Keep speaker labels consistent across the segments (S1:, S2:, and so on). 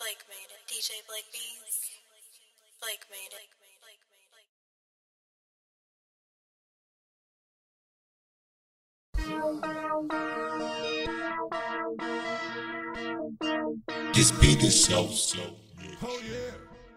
S1: Blake made it. DJ Blake Beats. Blake made it.
S2: This beat is so.
S3: Oh yeah.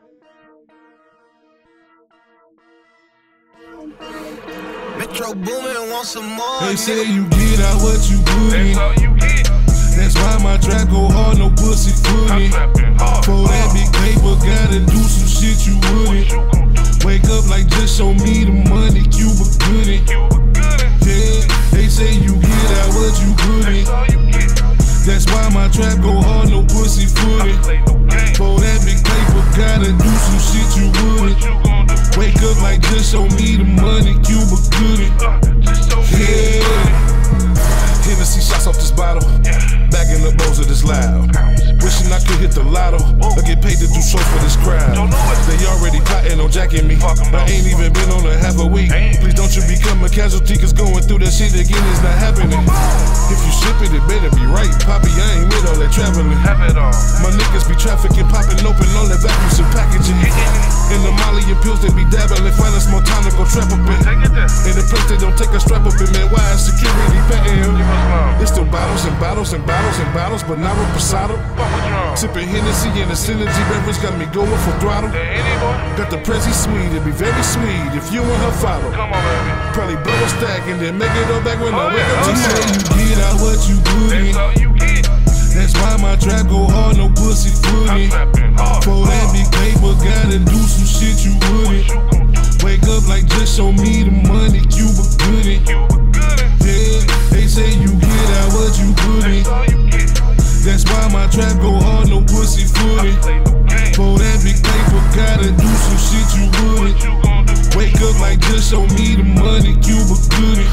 S4: Metro Boomin want some more.
S3: They say you get out what you put in.
S5: That's all you get.
S3: That's why my trap go hard, no pussy footing. For that big paper, gotta do some shit you wouldn't. Wake up like just show me the money, Cuba Gooding. Yeah, they say you get out what you put in. That's why my trap go hard, no pussy footing. For that big paper, gotta do some shit you wouldn't. Wake up like just show me the money, Cuba Gooding. Yeah. Hennessy shots off this bottle. Bagging the bowls of this loud. Wishing I could hit the lotto or get paid to do shows for this crowd. They already plotting on jacking me. I ain't even been on a half a week. Please don't you become a casualty, cause going through that shit again is not happening. If you ship it, it better be right. Poppy, I ain't with all that traveling. My niggas be trafficking, popping open all that vacuums and packaging. In the Molly and pills they be dabbling, find a small time to go trap up in. In the place they don't take a strap up in, man. Why is security patting him? It's still bottles and bottles and bottles and bottles, but not with Pasado. Sipping Hennessy and the synergy beverage got me going for throttle. Got the Prezi sweet, it be very sweet if you and her follow. Probably blow a stack and then make it all back when I wake up tomorrow. You get out what you put in. That's why my trap go hard, no pussy footing. For that big paper, gotta do some shit you wouldn't. Wake up like just show me the money, Cuba Gooding. Yeah, they say you get out what you put in. That's why my trap go hard, no pussy footing. For that big paper, gotta do some shit you wouldn't. Wake up like just show me the money, Cuba Gooding.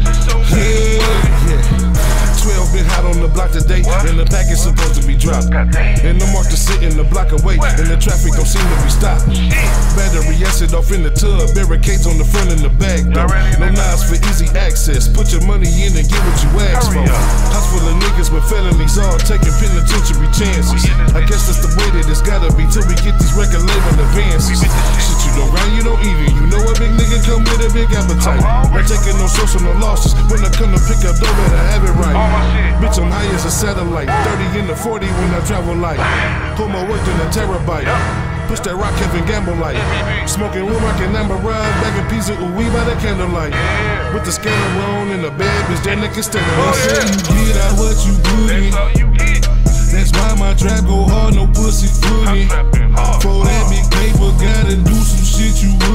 S3: Yeah. 12 been hot on the block today, and the package supposed to be dropped. And the mark to sit in the block away, and the traffic don't seem to be stopped. Battery acid off in the tub, barricades on the front and the back though. No knives for easy access, put your money in and get what you ask for. House full of niggas with felonies, all taking penitentiary chances. I guess that's the way that it's gotta be till we get these record label advances. Shit you don't grind, you don't eat it. You know a big nigga come with a big appetite. Not taking no social no losses. When I come to pick up dough, better have it right. Bitch, I'm high as a satellite. 30 in the 40 when I travel light. Put more work than a terabyte. Push that rock Kevin Gamble light. Smoking wood, rockin' amber ride. Bagging pizza, ooh, we by the candlelight. With the scanner on in the bed, bitch, that nigga standing on. You get out what you put in. That's why my trap go hard, no pussy footing. For that big paper, gotta do some shit you